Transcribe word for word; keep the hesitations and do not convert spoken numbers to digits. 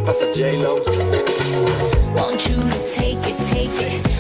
pasa, J-Lo? Want you to take it, take it.